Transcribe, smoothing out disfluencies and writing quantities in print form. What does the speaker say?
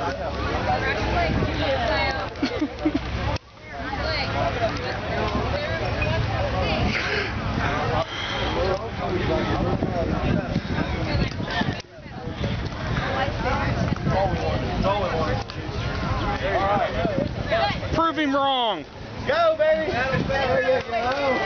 Prove him wrong. Go, baby. There you go.